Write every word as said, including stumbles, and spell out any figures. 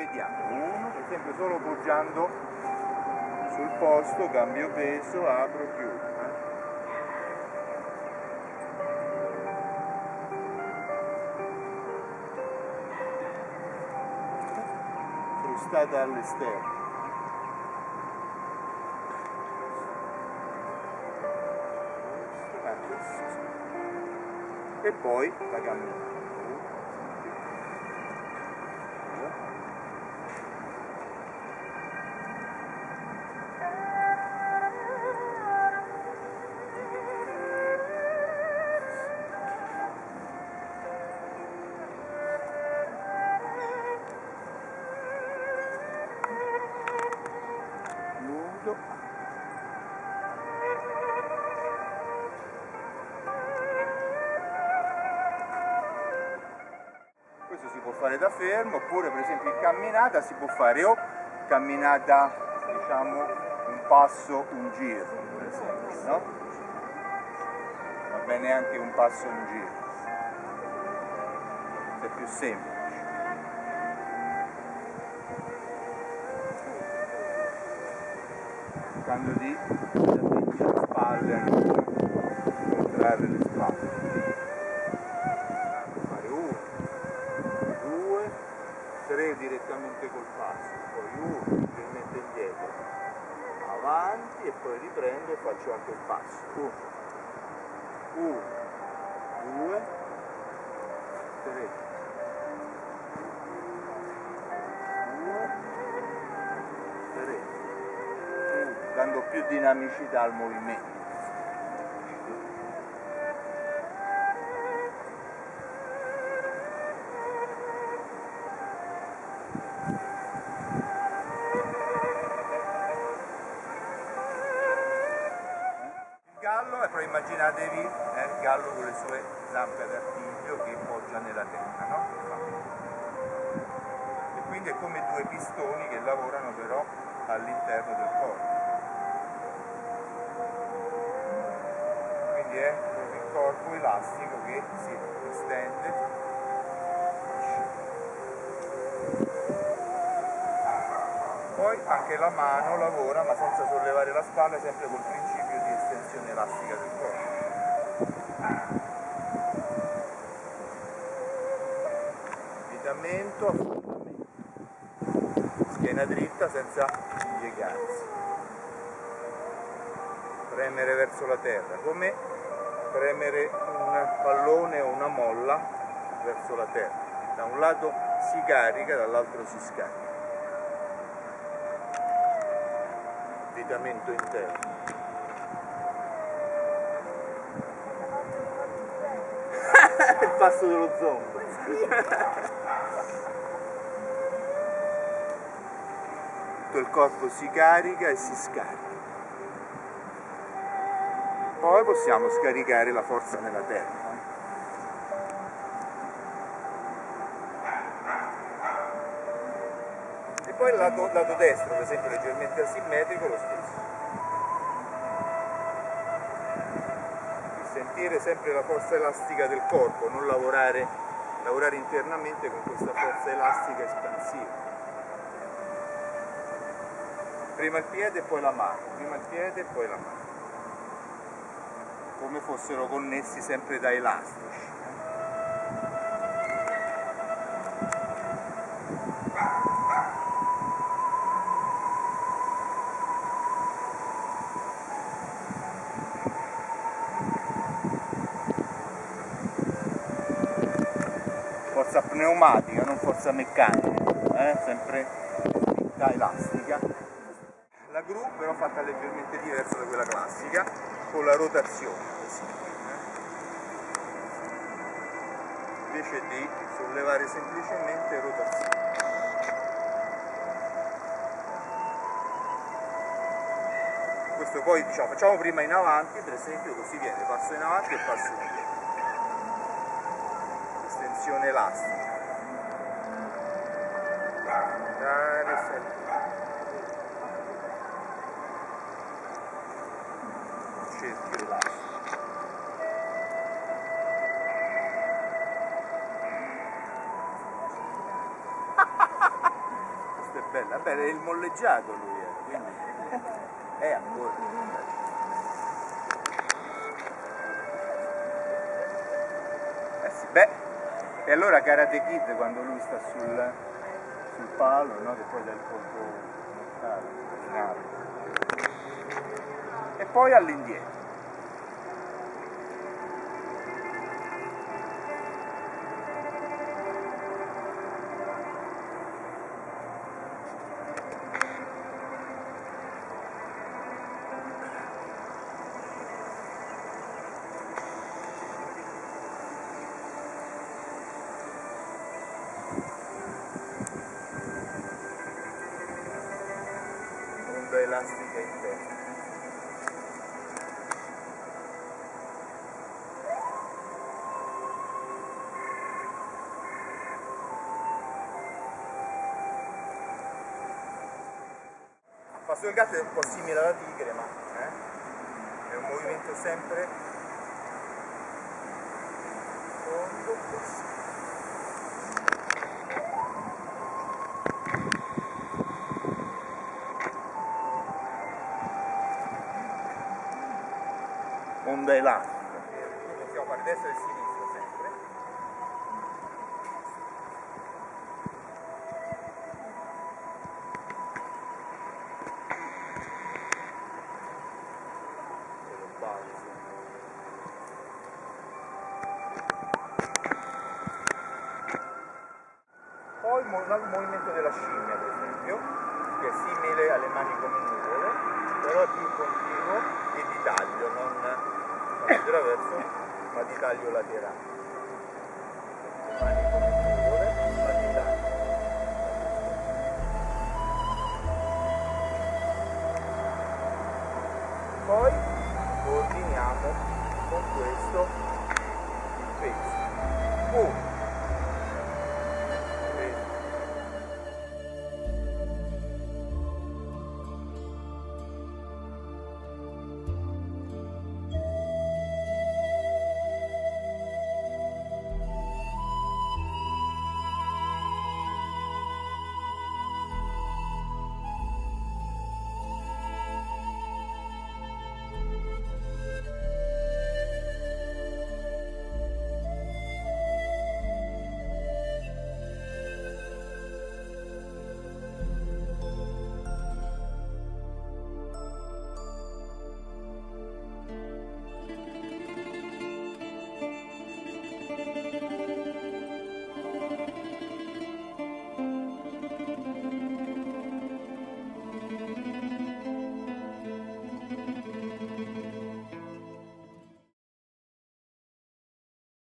vediamo. Uno, per esempio solo poggiando sul posto, cambio peso, apro, chiudo. Frustata all'esterno. E poi la camminata. Nudo. Questo si può fare da fermo, oppure per esempio in camminata si può fare o camminata, diciamo, un passo, un giro, per esempio, no? Va bene anche un passo, un giro, è più semplice. Cercando di metti le spalle, anche contrarre le spalle. Tre direttamente col passo, poi uno leggermente indietro, avanti e poi riprendo e faccio anche il passo. Uno, uno, due, tre, due, tre, uno, dando più dinamicità al movimento. Però immaginatevi eh, il gallo con le sue zampe ad artiglio che poggia nella terra, no? E quindi è come due pistoni che lavorano però all'interno del corpo. Quindi è proprio il corpo elastico che si estende. Poi anche la mano lavora ma senza sollevare la spalla, sempre col principio di estensione elastica del corpo. Avvitamento, affondamento. Schiena dritta senza piegarsi. Premere verso la terra, come premere un pallone o una molla verso la terra. Da un lato si carica, dall'altro si scarica. Avvitamento interno. Il passo dello zombo. Tutto il corpo si carica e si scarica. Poi possiamo scaricare la forza nella terra. E poi il lato, lato destro, per esempio leggermente asimmetrico, lo stesso. Sentire sempre la forza elastica del corpo, non lavorare, lavorare internamente con questa forza elastica espansiva. Prima il piede e poi la mano, prima il piede e poi la mano. Come fossero connessi sempre da elastici. Forza pneumatica, non forza meccanica, eh? Sempre spinta elastica. La gru però fatta leggermente diversa da quella classica, con la rotazione, così, eh? Invece di sollevare semplicemente, rotazione. Questo poi diciamo, facciamo prima in avanti, per esempio, così viene passo in avanti e passo indietro. Estensione elastica. Dare sempre. Cerchio elastico. era il molleggiato lui, era, quindi è ancora. Eh sì, beh, e allora Karate Kid quando lui sta sul, sul palo, no? Che poi dà il colpo mortale, finale. E poi all'indietro. Onda elastica interna. Il passo del gatto è un po' simile alla tigre, ma eh? È un movimento sempre fondo così. Onda elastica. Quindi possiamo fare destra e sinistra sempre. E lo balzo. Poi il movimento della scimmia, ad esempio, che è simile alle mani come nuvole, però è più continuo e di taglio, non di traverso, ma di taglio laterale. Le mani come nuvole, ma di taglio. Poi ordiniamo con questo il peso. uno,